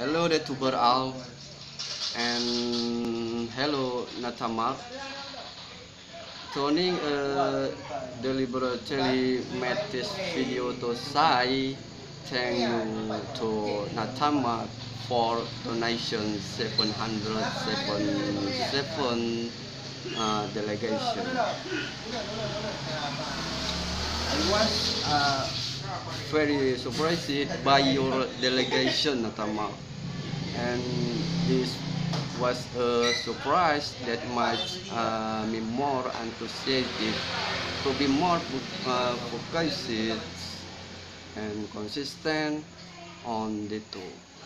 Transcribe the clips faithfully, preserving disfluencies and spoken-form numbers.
Hello DTuber Al and hello Natamak. Turning uh, deliberately made this video to say thank you to Natamak for donation seven hundred seventy-seven uh, delegation. I was uh, very surprised by your delegation, Natamak, and this was a surprise that made uh, me more enthusiastic to be more uh, focused and consistent on the two.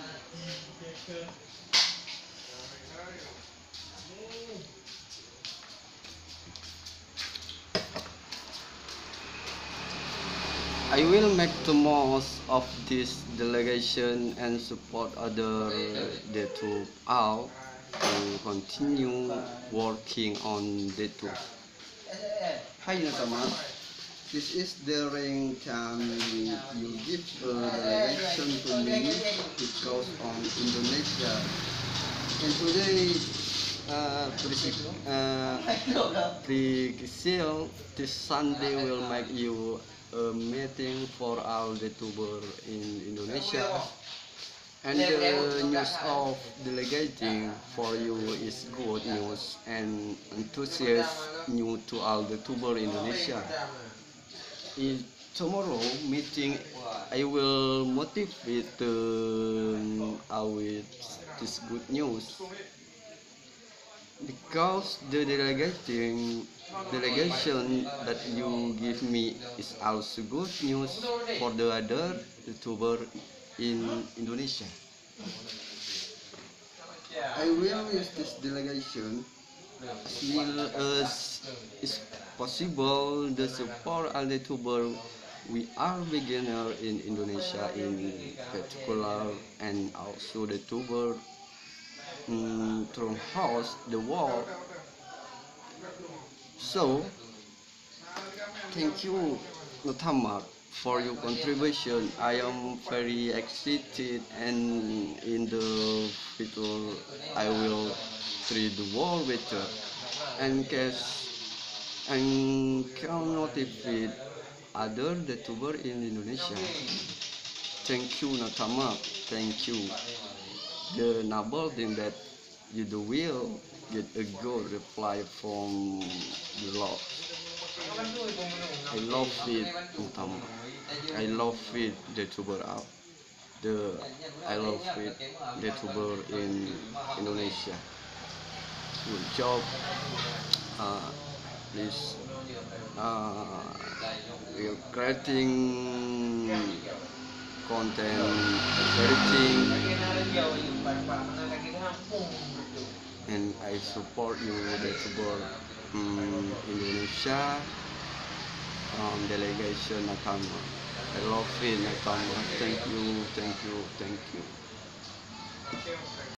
I will make the most of this delegation and support other DTuber out to continue working on DTuber. Hi Natamak, this is the ring time you give a delegation to me because on Indonesia, and today uh, uh, this Sunday will make you a meeting for all the DTuber in Indonesia, and the news of delegating for you is good news and enthusiast new to all the DTuber Indonesia. In tomorrow meeting, I will motivate um, with this good news because the delegating delegation that you give me is also good news for the other YouTuber in Indonesia. I will use this delegation as well as is possible to support all the YouTuber. We are beginner in Indonesia in particular, and also the YouTuber mm, throughout the world. So, thank you, Natamak, for your contribution. I am very excited, and in the future, I will treat the world better and case and can motivate other YouTuber in Indonesia. Thank you, Natamak. Thank you. The noble thing that you do will get a good reply from the Lord. I love it, Utama. I love it, DTuber out. The I love it, DTuber in Indonesia. Good job. Uh, please. Uh, we're creating content, everything, and I support you, DTuber um, Indonesia um, delegation Nakama. I love it, Nakama. Thank you, thank you, thank you.